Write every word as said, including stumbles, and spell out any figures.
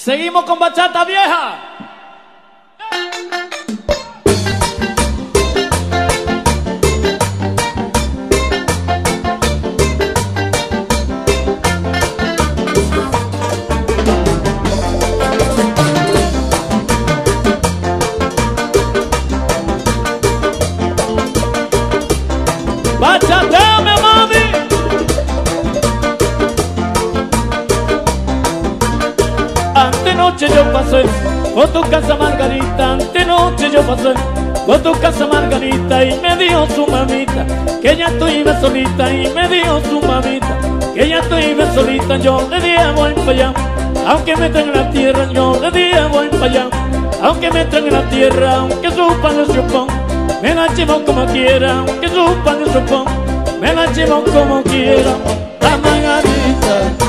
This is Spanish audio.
Seguimos con bachata vieja. Bachateame, mami. Antenoche yo pasé por tu casa Margarita, antenoche yo pasé por tu casa Margarita y me dijo su mamita que ya estoy solita, y me dijo su mamita que ya estoy solita. Yo le dije voy para allá, aunque me traen la tierra, yo le dije voy para allá, aunque me traen la tierra, aunque su pan se opón, me la llevo como quiera, aunque su pan se opón, me la llevo como quiera. La Margarita